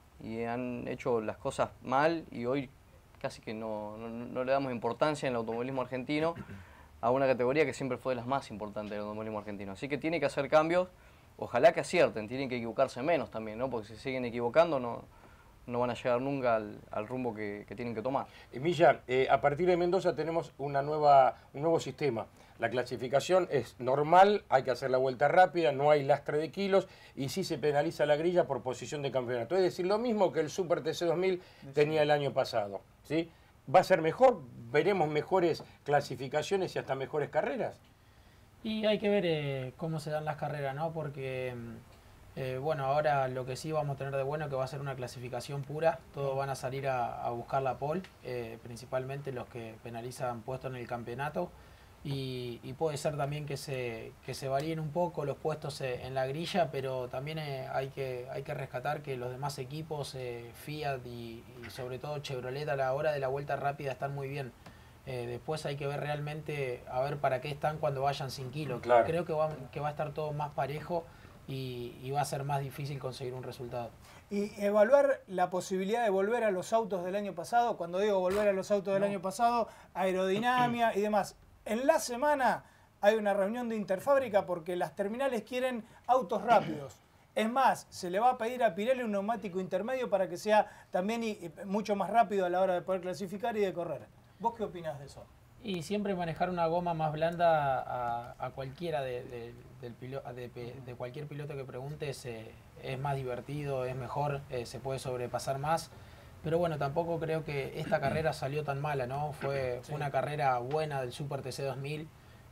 [SPEAKER 5] han hecho las cosas mal y hoy casi que no le damos importancia en el automovilismo argentino a una categoría que siempre fue de las más importantes del automovilismo argentino. Así que tiene que hacer cambios, ojalá que acierten, tienen que equivocarse menos también, ¿no? Porque si siguen equivocando no van a llegar nunca al rumbo que tienen que tomar.
[SPEAKER 2] Milla, a partir de Mendoza tenemos un nuevo sistema. La clasificación es normal, hay que hacer la vuelta rápida, no hay lastre de kilos y sí se penaliza la grilla por posición de campeonato. Es decir, lo mismo que el Super TC 2000 tenía el año pasado. ¿Sí? ¿Va a ser mejor? ¿Veremos mejores clasificaciones y hasta mejores carreras?
[SPEAKER 3] Y hay que ver cómo se dan las carreras, ¿no? Porque... bueno, ahora lo que sí vamos a tener de bueno es que va a ser una clasificación pura, todos van a salir a buscar la pole, principalmente los que penalizan puestos en el campeonato y puede ser también que se varíen un poco los puestos en la grilla, pero también hay que rescatar que los demás equipos, Fiat y sobre todo Chevrolet a la hora de la vuelta rápida están muy bien. Después hay que ver realmente a ver para qué están cuando vayan sin kilos. Claro. Creo que va a estar todo más parejo. Y va a ser más difícil conseguir un resultado.
[SPEAKER 7] Y evaluar la posibilidad de volver a los autos del año pasado, cuando digo volver a los autos del año pasado, aerodinámica y demás. En la semana hay una reunión de Interfábrica porque las terminales quieren autos rápidos. Es más, se le va a pedir a Pirelli un neumático intermedio para que sea también mucho más rápido a la hora de poder clasificar y de correr. ¿Vos qué opinás de eso?
[SPEAKER 3] Y siempre manejar una goma más blanda a cualquiera de cualquier piloto que preguntes es más divertido, es mejor, se puede sobrepasar más. Pero bueno, tampoco creo que esta carrera salió tan mala, ¿no? Fue una carrera buena del Super TC 2000.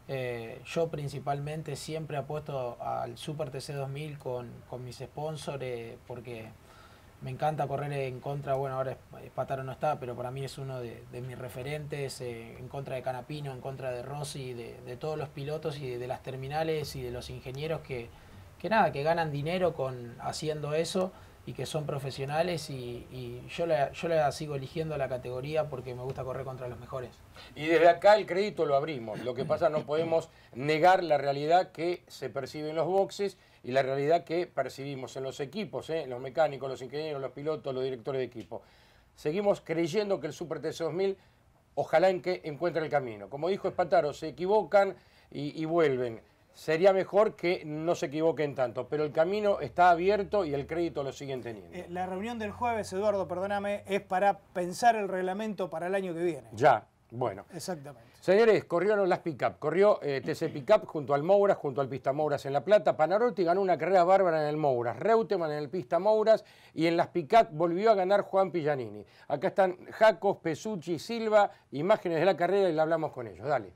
[SPEAKER 3] Yo principalmente siempre apuesto al Super TC 2000 con mis sponsors porque... Me encanta correr en contra, bueno, ahora Spataro no está, pero para mí es uno de mis referentes, en contra de Canapino, en contra de Rossi, de todos los pilotos y de las terminales y de los ingenieros que ganan dinero haciendo eso y que son profesionales y yo la sigo eligiendo la categoría porque me gusta correr contra los mejores.
[SPEAKER 2] Y desde acá el crédito lo abrimos, lo que pasa no podemos negar la realidad que se percibe en los boxes y la realidad que percibimos en los equipos, los mecánicos, los ingenieros, los pilotos, los directores de equipo. Seguimos creyendo que el Super TC 2000 ojalá encuentre el camino. Como dijo Spataro, se equivocan y vuelven. Sería mejor que no se equivoquen tanto, pero el camino está abierto y el crédito lo siguen teniendo.
[SPEAKER 7] La reunión del jueves, Eduardo, perdóname, es para pensar el reglamento para el año que viene.
[SPEAKER 2] Ya, bueno.
[SPEAKER 7] Exactamente.
[SPEAKER 2] Señores, corrieron las pick-up. Corrió TC Pick-up junto al Mouras, junto al Pista Mouras en La Plata. Panarotti ganó una carrera bárbara en el Mouras. Reutemann en el Pista Mouras. Y en las pick-up volvió a ganar Juan Pillanini. Acá están Jacos, Pesucci, Silva. Imágenes de la carrera y la hablamos con ellos. Dale.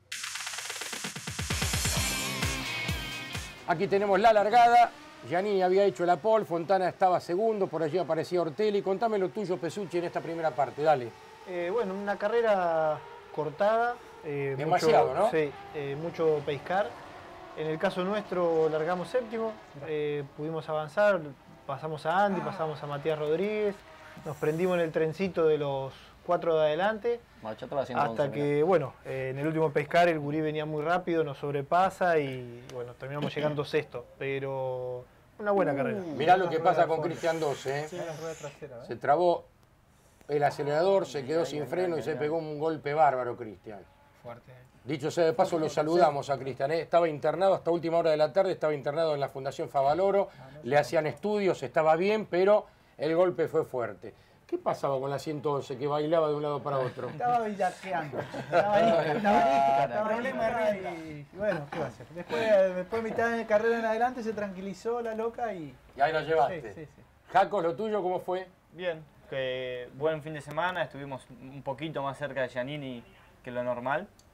[SPEAKER 2] Aquí tenemos la largada. Giannini había hecho la pole. Fontana estaba segundo. Por allí aparecía Ortelli. Contame lo tuyo, Pesucci, en esta primera parte. Dale.
[SPEAKER 8] Bueno, una carrera cortada.
[SPEAKER 2] Demasiado,
[SPEAKER 8] mucho,
[SPEAKER 2] ¿no?
[SPEAKER 8] Sí, mucho pescar. En el caso nuestro largamos séptimo, pudimos avanzar, pasamos a Andy, pasamos a Matías Rodríguez, nos prendimos en el trencito de los 4 de adelante, hasta que, bueno, en el último pescar el gurí venía muy rápido, nos sobrepasa y, bueno, terminamos llegando sexto, pero una buena carrera.
[SPEAKER 2] Mirá lo que pasa con Cristian 12,
[SPEAKER 8] Sí, la rueda trasera,
[SPEAKER 2] Se trabó el acelerador, se quedó sin freno y se pegó un golpe bárbaro, Cristian.
[SPEAKER 3] Fuerte.
[SPEAKER 2] Dicho sea de paso, lo saludamos a Cristian. Estaba internado hasta última hora de la tarde, estaba internado en la Fundación Favaloro, le hacían estudios, estaba bien, pero el golpe fue fuerte. ¿Qué pasaba con la 111 que bailaba de un lado para otro?
[SPEAKER 4] Estaba bellaqueando. Estaba problema de renta. Y bueno, ¿qué va a hacer? Después mitad de carrera en adelante se tranquilizó la loca y...
[SPEAKER 2] Y ahí la llevaste.
[SPEAKER 4] Sí.
[SPEAKER 2] Jacos, ¿lo tuyo cómo fue?
[SPEAKER 9] Bien, buen fin de semana, estuvimos un poquito más cerca de Giannini que lo normal.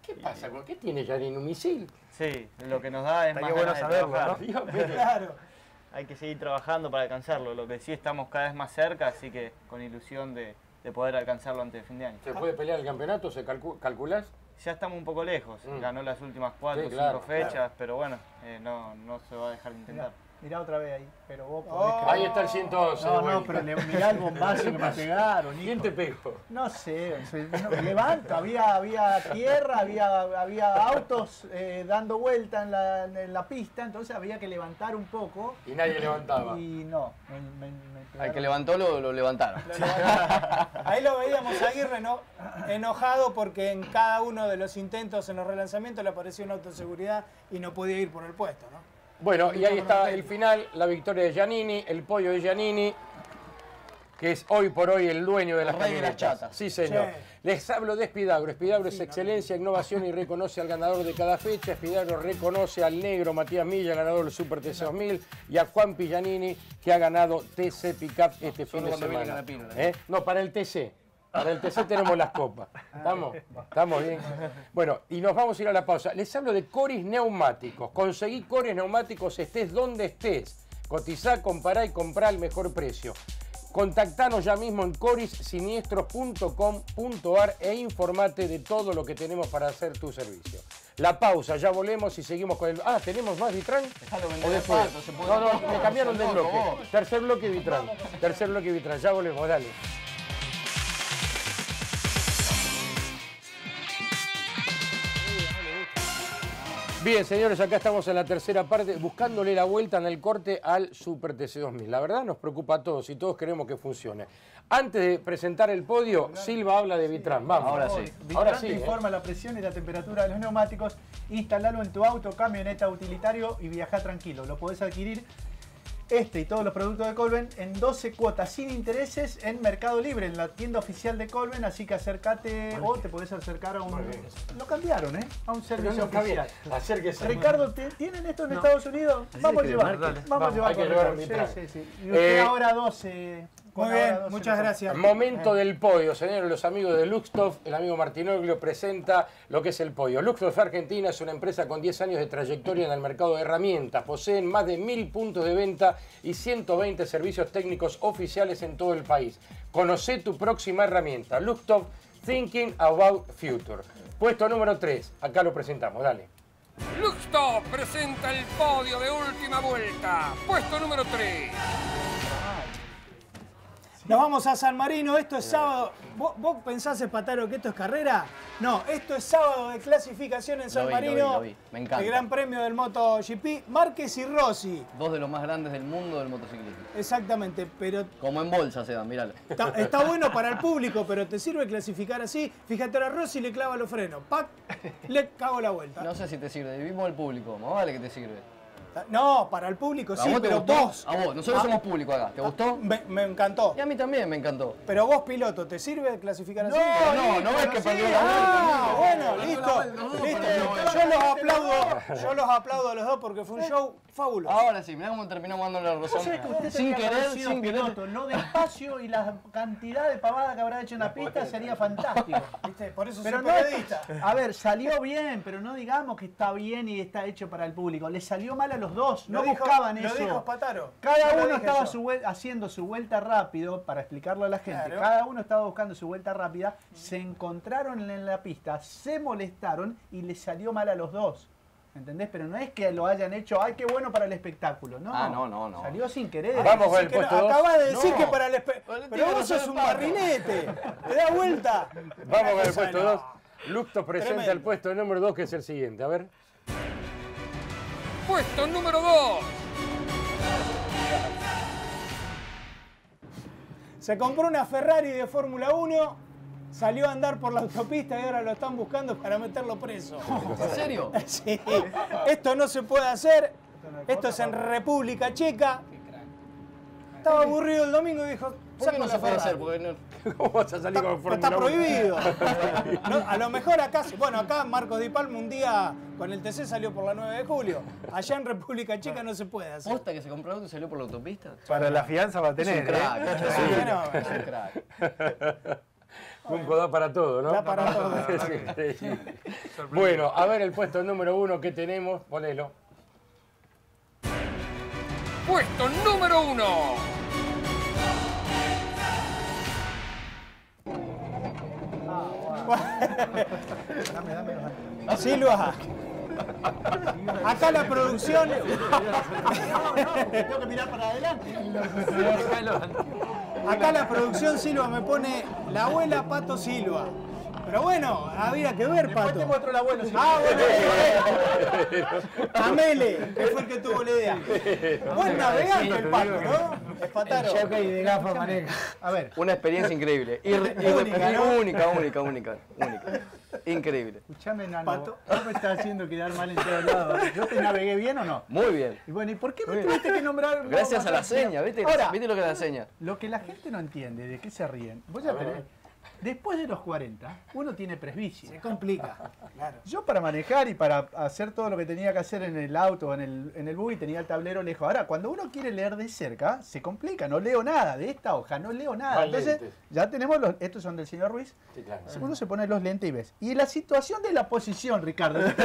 [SPEAKER 2] ¿Qué pasa? ¿Qué tiene Giannini? ¿Un misil?
[SPEAKER 9] Sí, lo que nos da es
[SPEAKER 8] Estaría
[SPEAKER 9] más
[SPEAKER 8] bueno
[SPEAKER 9] ganas de
[SPEAKER 8] saberlo,
[SPEAKER 9] trabajar.
[SPEAKER 2] ¿no?
[SPEAKER 7] Claro.
[SPEAKER 9] Hay que seguir trabajando para alcanzarlo. Lo que sí estamos cada vez más cerca, así que con ilusión de poder alcanzarlo antes de fin de año.
[SPEAKER 2] ¿Se puede pelear el campeonato? ¿Se calculás?
[SPEAKER 9] Ya estamos un poco lejos. Ganó las últimas 4 o 5
[SPEAKER 2] claro,
[SPEAKER 9] fechas,
[SPEAKER 2] claro.
[SPEAKER 9] pero bueno, no se va a dejar de intentar.
[SPEAKER 4] Mirá otra vez ahí, pero vos
[SPEAKER 2] Ahí está el 111.
[SPEAKER 4] No, pero mirá el bombazo que me pegaron.
[SPEAKER 2] ¿Quién te pegó?
[SPEAKER 4] No sé, levanto, había tierra, había autos dando vuelta en la pista, entonces había que levantar un poco.
[SPEAKER 2] Y nadie levantaba.
[SPEAKER 4] Y no,
[SPEAKER 5] Al que levantó lo levantaron.
[SPEAKER 7] Ahí lo veíamos a Aguirre enojado porque en cada uno de los intentos en los relanzamientos le apareció una autoseguridad y no podía ir por el puesto, ¿no?
[SPEAKER 2] Bueno, y ahí está el final, la victoria de Giannini, el podio de Giannini, que es hoy por hoy el dueño de las
[SPEAKER 5] rey de las
[SPEAKER 2] camionetas.
[SPEAKER 5] chatas.
[SPEAKER 2] Sí, señor.
[SPEAKER 7] Sí.
[SPEAKER 2] Les hablo de Espidagro. Espidagro es excelencia, innovación y reconoce al ganador de cada fecha. Espidagro reconoce al negro Matías Milla, ganador del Super TC 2000, y a Juan Giannini, que ha ganado TC Pickup este fin de semana. No, para el TC. Para el TC tenemos las copas. ¿Estamos? ¿Estamos bien? Bueno, y nos vamos a ir a la pausa. Les hablo de Coris Neumáticos. Conseguí Coris Neumáticos estés donde estés. Cotizá, compará y comprá al mejor precio. Contactanos ya mismo en corissiniestros.com.ar e informate de todo lo que tenemos para hacer tu servicio. La pausa, ya volvemos y seguimos con el... Ah, ¿tenemos más Vitrán? ¿O después? No, me cambiaron de bloque. Tercer bloque Vitrán. Tercer bloque Vitrán. Ya volvemos, dale. Bien, señores, acá estamos en la tercera parte, buscándole la vuelta en el corte al Super TC 2000. La verdad nos preocupa a todos y todos queremos que funcione. Antes de presentar el podio, Silva habla de Vitrán. Vamos.
[SPEAKER 5] Ahora sí.
[SPEAKER 4] Vitrán te informa la presión y la temperatura de los neumáticos. Instalalo en tu auto, camioneta, utilitario y viaja tranquilo. Lo podés adquirir este y todos los productos de Colben en 12 cuotas sin intereses en Mercado Libre, en la tienda oficial de Colben, así que acércate o te podés acercar a un... Lo cambiaron, ¿eh? A un servicio oficial.
[SPEAKER 2] Acérquese.
[SPEAKER 4] Ricardo, ¿tienen esto en Estados Unidos? Vamos a llevar. Vamos a llevar.
[SPEAKER 2] Hay que llevar Vitrán.
[SPEAKER 4] Sí. Y usted ahora 12...
[SPEAKER 7] Muy bien, muchas gracias.
[SPEAKER 2] Momento del podio, señores, los amigos de Luxtoff, el amigo Martinoglio presenta lo que es el podio. Luxtoff Argentina es una empresa con 10 años de trayectoria en el mercado de herramientas. Poseen más de 1000 puntos de venta y 120 servicios técnicos oficiales en todo el país. Conocé tu próxima herramienta. Luxtoff Thinking About Future. Puesto número 3, acá lo presentamos, dale.
[SPEAKER 1] Luxtoff presenta el podio de última vuelta. Puesto número 3.
[SPEAKER 7] Nos vamos a San Marino, esto es sábado. ¿Vos pensás, Espataro, que esto es carrera? No, esto es sábado de clasificación en San Marino.
[SPEAKER 5] Lo vi. Me encanta.
[SPEAKER 7] El Gran Premio del MotoGP, Márquez y Rossi.
[SPEAKER 5] Dos de los más grandes del mundo del motociclismo.
[SPEAKER 7] Exactamente, pero...
[SPEAKER 5] Como en bolsa se dan, míralo.
[SPEAKER 7] Está bueno para el público, pero te sirve clasificar así. Fíjate, ahora Rossi le clava los frenos. ¡Pac! Le cago la vuelta.
[SPEAKER 5] No sé si te sirve, vivimos el público, más vale que te sirve.
[SPEAKER 7] No, para el público sí, pero vos...
[SPEAKER 5] A vos, nosotros somos público acá. ¿Te gustó?
[SPEAKER 7] Me encantó.
[SPEAKER 5] Y a mí también me encantó.
[SPEAKER 7] Pero vos, piloto, ¿te sirve clasificar así?
[SPEAKER 5] No ves que perdió la
[SPEAKER 7] vuelta. Bueno, listo. Yo los aplaudo a los dos porque fue un show fabuloso.
[SPEAKER 5] Ahora sí, mirá cómo terminamos dándole la razón. Sin querer.
[SPEAKER 4] Lo despacio y la cantidad de pavada que habrá hecho en la pista sería fantástico.
[SPEAKER 7] ¿Viste? Por eso
[SPEAKER 4] pero
[SPEAKER 7] soy periodista.
[SPEAKER 4] A ver, salió bien, pero no digamos que está bien y está hecho para el público. Le salió mal a los dos, no buscaban eso.
[SPEAKER 7] Lo dijo Spataro.
[SPEAKER 4] Cada uno estaba haciendo su vuelta rápido, para explicarlo a la gente.
[SPEAKER 7] Claro.
[SPEAKER 4] Cada uno estaba buscando su vuelta rápida, se encontraron en la pista, se molestaron y le salió mal a los dos. ¿Entendés? Pero no es que lo hayan hecho, ¡ay, qué bueno para el espectáculo! No,
[SPEAKER 5] no.
[SPEAKER 4] Salió sin querer.
[SPEAKER 2] Vamos con el puesto 2.
[SPEAKER 7] Acabas de decir que para el espectáculo. Pero vos sos un barrinete. Te da vuelta.
[SPEAKER 2] Vamos con el puesto 2. Luxtoff presenta
[SPEAKER 7] Tremendo.
[SPEAKER 2] el puesto número 2, que es el siguiente. A ver.
[SPEAKER 1] Puesto número 2.
[SPEAKER 7] Se compró una Ferrari de Fórmula 1, salió a andar por la autopista y ahora lo están buscando para meterlo preso.
[SPEAKER 5] ¿En serio?
[SPEAKER 7] Sí. Esto no se puede hacer. Esto es en República Checa. Estaba aburrido el domingo y dijo,
[SPEAKER 5] ¿Por qué no
[SPEAKER 7] saco
[SPEAKER 5] se
[SPEAKER 7] la
[SPEAKER 5] puede
[SPEAKER 7] Ferrari.
[SPEAKER 5] hacer? Porque
[SPEAKER 2] ¿Cómo vas a salir con Fórmula 1?
[SPEAKER 7] Está prohibido. No, a lo mejor acá, bueno, acá Marcos Di Palma un día con el TC salió por la 9 de julio. Allá en República Checa no se puede hacer.
[SPEAKER 5] ¿Posta que se compró auto y salió por la autopista?
[SPEAKER 8] Para la fianza va a tener.
[SPEAKER 5] Es un crack.
[SPEAKER 7] Sí, no.
[SPEAKER 5] Es un crack.
[SPEAKER 2] Junco da para todo, ¿no?
[SPEAKER 7] Da para todo.
[SPEAKER 2] Sí. Bueno, a ver el puesto número 1 que tenemos, ponelo.
[SPEAKER 1] Puesto número 1.
[SPEAKER 7] Silva. Acá la producción.
[SPEAKER 4] Tengo que mirar para adelante.
[SPEAKER 7] Acá la producción Silva me pone la abuela Pato Silva. Pero bueno, había que ver, Pato.
[SPEAKER 4] Después te muestro el abuelo.
[SPEAKER 7] Ah, bueno. Amele, que fue el que tuvo la idea. Buen navegante el Pato, ¿no? Espataro.
[SPEAKER 3] El jockey de gafa maneja.
[SPEAKER 4] A ver.
[SPEAKER 5] Una experiencia increíble.
[SPEAKER 7] Única, ¿no?
[SPEAKER 5] Única. Increíble.
[SPEAKER 4] Escuchame, Nano, ¿vos me estás haciendo quedar mal en todos lados? ¿Yo te navegué bien o no?
[SPEAKER 5] Muy bien.
[SPEAKER 4] Y bueno, ¿y por qué me tuviste que nombrar?
[SPEAKER 5] Gracias a la seña, ¿viste?
[SPEAKER 4] Ahora,
[SPEAKER 5] ¿Viste lo que es la seña?
[SPEAKER 4] lo que la gente no entiende, ¿de qué se ríen? Vos ya tenés. Después de los 40, uno tiene presbicia.
[SPEAKER 7] Se complica. Claro.
[SPEAKER 4] Yo para manejar y para hacer todo lo que tenía que hacer en el auto, en el buggy, tenía el tablero lejos. Ahora, cuando uno quiere leer de cerca, se complica. No leo nada de esta hoja, no leo nada. Entonces, ya tenemos estos son del señor Ruiz.
[SPEAKER 2] Sí, claro.
[SPEAKER 4] Uno se pone los lentes y ves. Y la situación de la posición, Ricardo. Este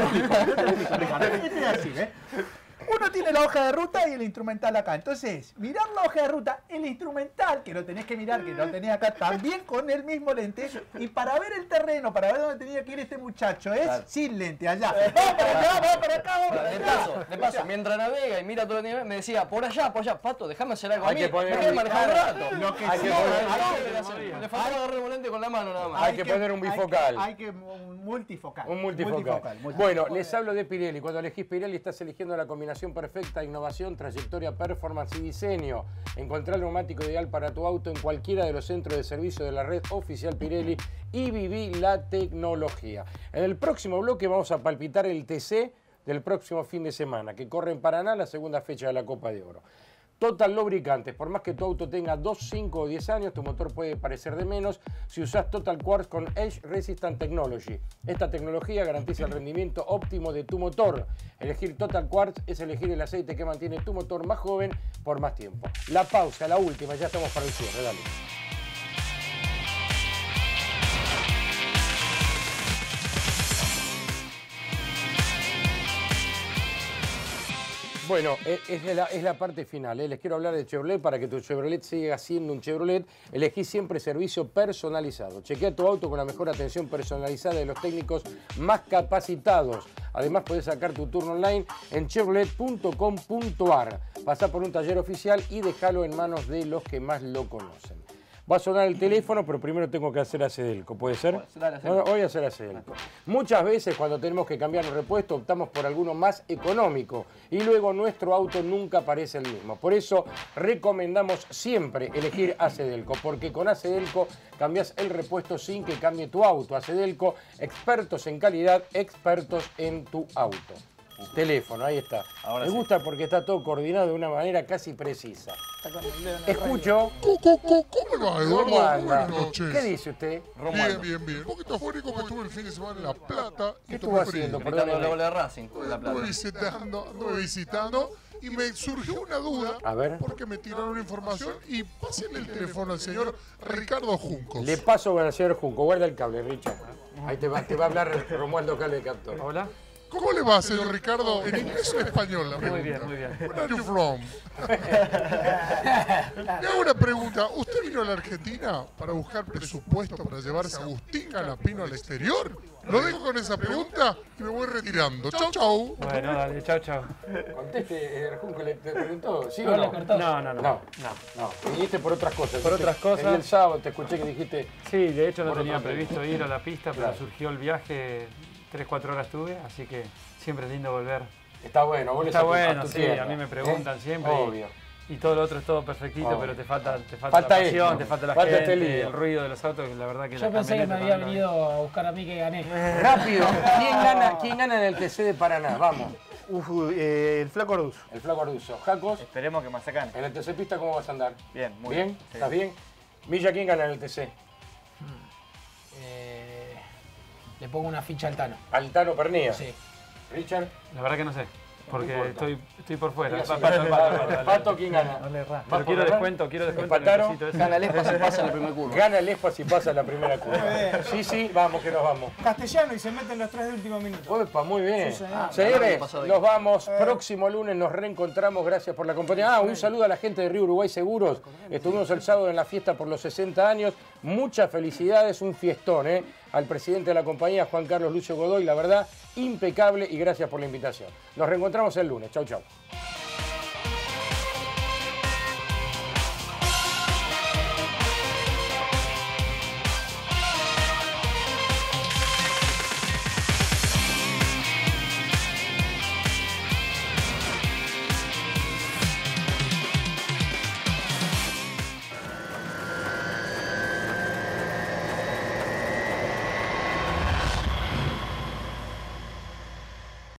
[SPEAKER 4] es así, ¿ves? Uno tiene la hoja de ruta y el instrumental acá. Entonces, mirar la hoja de ruta, el instrumental, que lo tenés que mirar, que lo tenés acá, también con el mismo lente. Y para ver el terreno, para ver dónde tenía que ir este muchacho, es sin lente, allá. ¡Vamos para acá, vamos para acá, vamos para acá!
[SPEAKER 5] De paso, mientras navega y mira todo el nivel, me decía, por allá. Pato, déjame hacer algo a
[SPEAKER 2] Hay
[SPEAKER 5] mí.
[SPEAKER 2] que poner
[SPEAKER 5] Déjame manejar un rato.
[SPEAKER 4] Lo que
[SPEAKER 2] Hay
[SPEAKER 4] sí,
[SPEAKER 2] que
[SPEAKER 5] Le faltaba agarrar el volante con la mano nada más.
[SPEAKER 2] Hay que poner un bifocal.
[SPEAKER 4] Hay que un multifocal.
[SPEAKER 2] Un multifocal. Bueno, les hablo de Pirelli. Cuando elegís Pirelli estás eligiendo la combinación perfecta, innovación, trayectoria, performance y diseño. Encontrá el neumático ideal para tu auto en cualquiera de los centros de servicio de la red oficial Pirelli y viví la tecnología. En el próximo bloque vamos a palpitar el TC del próximo fin de semana, que corre en Paraná la segunda fecha de la Copa de Oro. Total Lubricantes, por más que tu auto tenga 2, 5 o 10 años, tu motor puede parecer de menos si usas Total Quartz con Edge Resistant Technology. Esta tecnología garantiza el rendimiento óptimo de tu motor. Elegir Total Quartz es elegir el aceite que mantiene tu motor más joven por más tiempo. La pausa, la última, ya estamos para el cierre, dale. Bueno, es la parte final. Les quiero hablar de Chevrolet. Para que tu Chevrolet siga siendo un Chevrolet, elegí siempre servicio personalizado. Chequea tu auto con la mejor atención personalizada de los técnicos más capacitados. Además, puedes sacar tu turno online en chevrolet.com.ar. Pasá por un taller oficial y déjalo en manos de los que más lo conocen. Va a sonar el teléfono, pero primero tengo que hacer Acedelco, ¿puede ser? No, voy a hacer Acedelco. Muchas veces cuando tenemos que cambiar un repuesto optamos por alguno más económico y luego nuestro auto nunca parece el mismo. Por eso recomendamos siempre elegir Acedelco, porque con Acedelco cambias el repuesto sin que cambie tu auto. Acedelco, expertos en calidad, expertos en tu auto. Teléfono, ahí está. Me gusta porque está todo coordinado de una manera casi precisa. Escucho.
[SPEAKER 17] ¿Cómo va, Eduardo?
[SPEAKER 2] ¿Cómo anda?
[SPEAKER 17] Buenas noches.
[SPEAKER 2] ¿Qué dice usted?
[SPEAKER 17] Bien. Un poquito afónico que estuve el fin de semana en La Plata.
[SPEAKER 2] ¿Qué estuvo haciendo?
[SPEAKER 5] Gritando de Racing.
[SPEAKER 17] Anduve visitando y me surgió una duda.
[SPEAKER 2] A ver.
[SPEAKER 17] Porque me tiraron una información y pásenle el teléfono al señor Ricardo Juncos.
[SPEAKER 2] Le paso al señor Junco. Guarda el cable, Richard. Ahí te va a hablar Romualdo Cable Captor.
[SPEAKER 6] Hola.
[SPEAKER 17] ¿Cómo le va, señor Ricardo? ¿En inglés o en español la pregunta?
[SPEAKER 6] Muy bien.
[SPEAKER 17] Where are you from? Le hago una pregunta. ¿Usted vino a la Argentina para buscar presupuesto para llevarse a Agustín Canapino al exterior? Lo dejo con esa pregunta y me voy retirando. Chau.
[SPEAKER 6] Bueno, dale, chau.
[SPEAKER 2] Conteste, Junco, ¿le preguntó? ¿Sí o
[SPEAKER 6] No,
[SPEAKER 2] no?
[SPEAKER 6] le cortó. No.
[SPEAKER 2] Viniste por otras cosas.
[SPEAKER 6] Por otras cosas.
[SPEAKER 2] El sábado te escuché que dijiste...
[SPEAKER 6] Sí, de hecho no
[SPEAKER 2] por
[SPEAKER 6] tenía
[SPEAKER 2] otro
[SPEAKER 6] previsto ir a la pista, pero
[SPEAKER 2] Claro.
[SPEAKER 6] surgió el viaje. 3-4 horas estuve, así que siempre es lindo volver.
[SPEAKER 2] Está bueno, vuelves
[SPEAKER 6] Está
[SPEAKER 2] a tu
[SPEAKER 6] bueno, sí,
[SPEAKER 2] tierra,
[SPEAKER 6] a mí me preguntan siempre.
[SPEAKER 2] Obvio.
[SPEAKER 6] Y todo lo otro es todo perfectito,
[SPEAKER 2] Obvio.
[SPEAKER 6] pero te falta la
[SPEAKER 2] Falta
[SPEAKER 6] pasión,
[SPEAKER 2] esto.
[SPEAKER 6] te falta la
[SPEAKER 2] Falta
[SPEAKER 6] gente,
[SPEAKER 2] este lío.
[SPEAKER 6] el ruido de los autos, que la verdad que
[SPEAKER 3] Yo
[SPEAKER 6] la
[SPEAKER 3] pensé que me
[SPEAKER 6] camioneta
[SPEAKER 3] había
[SPEAKER 6] no,
[SPEAKER 3] venido a buscar a mí que gané.
[SPEAKER 2] Rápido, ¿quién gana en el TC de Paraná? Vamos.
[SPEAKER 8] El Flaco Arduzo.
[SPEAKER 2] El Flaco Arduzo. Jacos,
[SPEAKER 9] Esperemos que Mazacán.
[SPEAKER 2] en el TC Pista, ¿cómo vas a andar?
[SPEAKER 9] Bien, muy
[SPEAKER 2] ¿Bien?
[SPEAKER 9] bien. Sí.
[SPEAKER 2] ¿Estás bien? Milla, ¿quién gana en el TC?
[SPEAKER 3] Le pongo una ficha al Tano.
[SPEAKER 2] Altano Pernía.
[SPEAKER 3] Sí.
[SPEAKER 2] Richard,
[SPEAKER 6] La verdad que no sé. Porque estoy por fuera.
[SPEAKER 2] Pato, ¿quién gana?
[SPEAKER 6] Pero quiero descuento.
[SPEAKER 2] ¿Empataron?
[SPEAKER 5] Gana el ESPA si pasa la primera curva.
[SPEAKER 2] Gana el ESPA si pasa la primera curva. Sí, vamos que nos vamos.
[SPEAKER 7] Castellano y se meten los 3 de último minuto.
[SPEAKER 2] Opa, muy bien.
[SPEAKER 7] Sí, señor.
[SPEAKER 2] Señores, nos vamos. Próximo lunes nos reencontramos. Gracias por la compañía. Un saludo a la gente de Río Uruguay Seguros. Estuvimos el sábado en la fiesta por los 60 años. Muchas felicidades, un fiestón, ¿eh? Al presidente de la compañía, Juan Carlos Lucio Godoy, la verdad, impecable y gracias por la invitación. Nos reencontramos el lunes. Chau, chau.